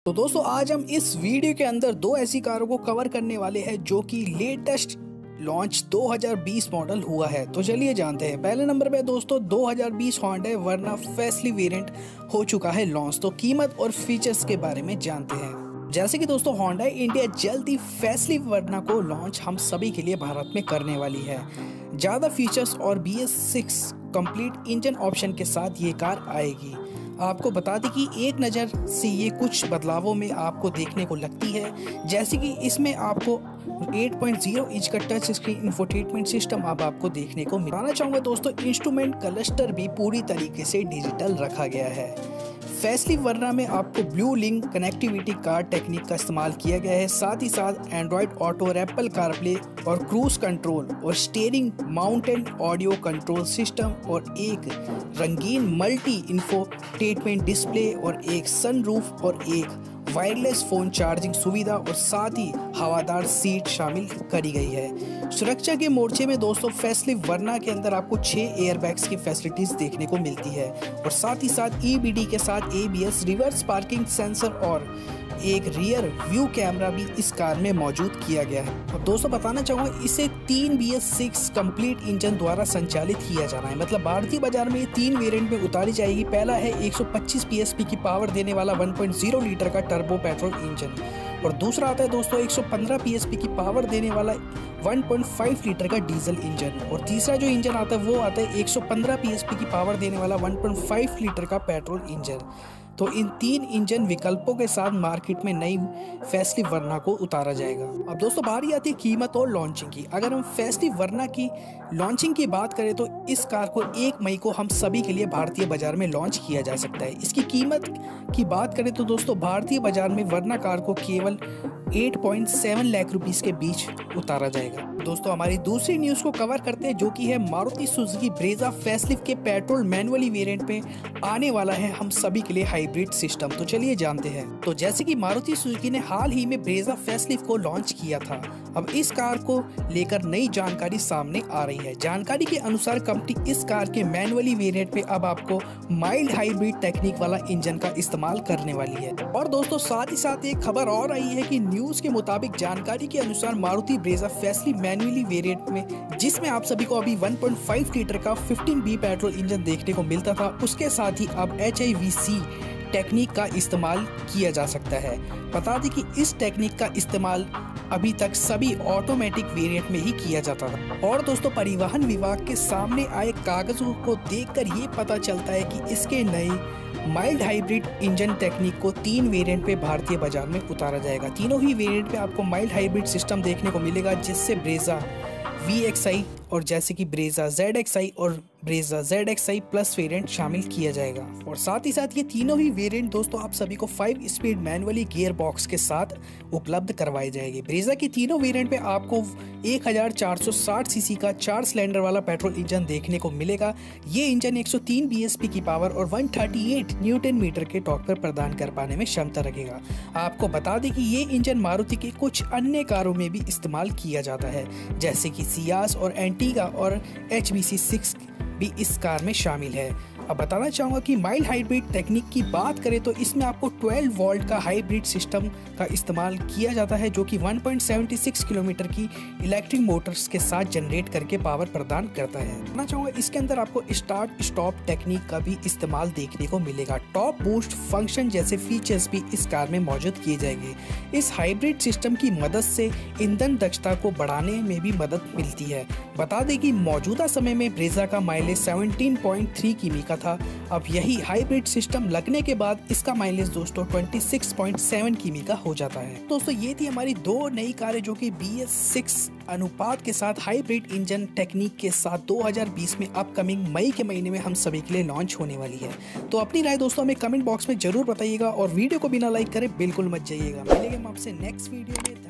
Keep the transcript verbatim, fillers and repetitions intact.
तो दोस्तों आज हम इस वीडियो के अंदर दो ऐसी कारों को कवर करने वाले हैं जो कि लेटेस्ट लॉन्च दो हज़ार बीस मॉडल हुआ है। तो चलिए जानते हैं। पहले नंबर पे दोस्तों दो हज़ार बीस होंडा वर्ना फेस्टलिव वेरिएंट हो चुका है लॉन्च। तो कीमत और फीचर्स के बारे में जानते हैं। जैसे कि दोस्तों होंडा इंडिया जल्द ही फेस्टलिव वर्ना को लॉन्च हम सभी के लिए भारत में करने वाली है। ज़्यादा फीचर्स और B S six complete engine option के साथ ये कार आएगी। आपको बता दें कि एक नज़र से ये कुछ बदलावों में आपको देखने को लगती है, जैसे कि इसमें आपको आठ पॉइंट ज़ीरो इंच का टच स्क्रीन इंफोटेनमेंट सिस्टम अब आपको देखने को मिलना चाहूँगा। दोस्तों इंस्ट्रूमेंट क्लस्टर भी पूरी तरीके से डिजिटल रखा गया है। फेस्टलिव वर्ना में आपको blue link connectivity car technique का इस्तेमाल किया गया है। साथ ही साथ एंड्रॉयड ऑटो और एप्पल कारप्ले और क्रूज कंट्रोल और steering mounted audio control system और एक रंगीन मल्टी इंफोटेनमेंट डिस्प्ले और एक सनरूफ और एक वायरलेस फ़ोन चार्जिंग सुविधा और साथ ही हवादार सीट शामिल करी गई है। सुरक्षा के मोर्चे में दोस्तों फेस्टलिव वर्ना के अंदर आपको छह एयरबैग्स की फैसिलिटीज़ देखने को मिलती है और साथ ही साथ ई बी डी के साथ A B S, reverse parking sensor और एक रियर व्यू कैमरा भी इस कार में मौजूद किया गया है। और दोस्तों बताना चाहूँगा इसे तीन B S six complete engine द्वारा संचालित किया जाना है। मतलब भारतीय बाजार में ये तीन वेरिएंट में उतारी जाएगी। पहला है एक सौ पच्चीस पी एस पी की पावर देने वाला वन पॉइंट ज़ीरो लीटर का टर्बो पेट्रोल इंजन और दूसरा आता है दोस्तों एक सौ पंद्रह पी एस पी की पावर देने वाला वन पॉइंट फाइव लीटर का डीजल इंजन और तीसरा जो इंजन आता है वो आता है एक सौ पंद्रह पी एस पी की पावर देने वाला वन पॉइंट फाइव लीटर का पेट्रोल इंजन। तो इन तीन इंजन विकल्पों के साथ मार्केट में नई फेस्टलिव वर्ना को उतारा जाएगा। अब दोस्तों बारी आती है कीमत और लॉन्चिंग की। अगर हम फेस्टलिव वर्ना की लॉन्चिंग की बात करें तो इस कार को एक मई को हम सभी के लिए भारतीय बाजार में लॉन्च किया जा सकता है। इसकी कीमत की बात करें तो दोस्तों भारतीय बाजार में वर्ना कार को केवल आठ पॉइंट सात लाख रुपीस के बीच उतारा जाएगा। दोस्तों हमारी दूसरी न्यूज़ को कवर करते हैं जो कि है मारुति सुजुकी ब्रेजा फेस्टलिव के पेट्रोल मैनुअली वेरिएंट में आने वाला है हम सभी के लिए हाइब्रिड सिस्टम। तो चलिए जानते हैं। तो जैसे कि मारुति सुजुकी ने हाल ही में ब्रेजा फेस्टलिव को लॉन्च किया था, अब इस कार को लेकर नई जानकारी सामने आ रही है। जानकारी के अनुसार कंपनी इस कार के मैनुअली वेरिएंट में अब आपको माइल्ड हाइब्रिड टेक्निक वाला इंजन का इस्तेमाल करने वाली है। और दोस्तों साथ ही साथ एक खबर और आई है कि न्यूज के मुताबिक जानकारी के अनुसार मारुति ब्रेजा फेस्टलिव मैनुअली वेरिएंट में, जिसमें आप सभी को अभी वन पॉइंट फाइव लीटर का फिफ्टीन बी पेट्रोल इंजन देखने को मिलता था, उसके साथ ही अब H I V C technique का इस्तेमाल किया जा सकता है। बता दें कि इस टेक्निक का इस्तेमाल अभी तक सभी ऑटोमेटिक वेरिएंट में ही किया जाता था। और दोस्तों परिवहन विभाग के सामने आए कागजों को देखकर ये पता चलता है कि इसके नए माइल्ड हाइब्रिड इंजन टेक्निक को तीन वेरिएंट पे भारतीय बाजार में उतारा जाएगा। तीनों ही वेरिएंट पे आपको माइल्ड हाइब्रिड सिस्टम देखने को मिलेगा, जिससे ब्रेजा वी एक्स आई और जैसे कि ब्रेजा जेड एक्स आई और Brezza Z X I plus variant शामिल किया जाएगा। और साथ ही साथ ये तीनों ही वेरिएंट दोस्तों आप सभी को five speed manually gear box के साथ उपलब्ध करवाए जाएंगे। ब्रेजा की तीनों वेरिएंट पे आपको एक हज़ार चार सौ साठ सीसी का चार सिलेंडर वाला पेट्रोल इंजन देखने को मिलेगा। ये इंजन एक सौ तीन बी एस पी की पावर और एक सौ अड़तीस न्यूटन मीटर के टॉर्क पर प्रदान कर पाने में क्षमता रखेगा। आपको बता दें कि ये इंजन मारुति के कुछ अन्य कारों में भी इस्तेमाल किया जाता है, जैसे कि सियास और एंटीगा और एच बी सी सिक्स भी इस कार में शामिल है। अब बताना चाहूँगा कि माइल्ड हाइब्रिड टेक्निक की बात करें तो इसमें आपको बारह वोल्ट का हाइब्रिड सिस्टम का इस्तेमाल किया जाता है, जो कि एक पॉइंट सात छह किलोमीटर की इलेक्ट्रिक मोटर्स के साथ जनरेट करके पावर प्रदान करता है। बताना चाहूँगा इसके अंदर आपको स्टार्ट स्टॉप टेक्निक का भी इस्तेमाल देखने को मिलेगा। टॉप बूस्ट फंक्शन जैसे फीचर्स भी इस कार में मौजूद किए जाएंगे। इस हाइब्रिड सिस्टम की मदद से ईंधन दक्षता को बढ़ाने में भी मदद मिलती है। बता दें कि मौजूदा समय में ब्रेजा का माइलेज सत्रह पॉइंट तीन किमी का था। अब यही हाइब्रिड सिस्टम लगने के बाद इसका माइलेज दोस्तों छब्बीस पॉइंट सात किमी का हो जाता है। दोस्तों ये थी हमारी दो नई कारें जो कि बी एस सिक्स अनुपात के साथ हाइब्रिड इंजन टेक्निक के साथ दो हज़ार बीस में अपकमिंग मई के महीने में हम सभी के लिए लॉन्च होने वाली है। तो अपनी राय दोस्तों हमें कमेंट बॉक्स में जरूर बताइएगा और वीडियो को बिना लाइक करे बिल्कुल मत जाइएगा। मिलेंगे हम आपसे नेक्स्ट वीडियो में।